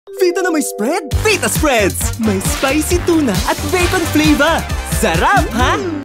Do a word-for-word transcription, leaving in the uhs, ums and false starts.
Fita na may spread? Fita Spreadz! May spicy tuna at bacon flavor. Zarap, ha?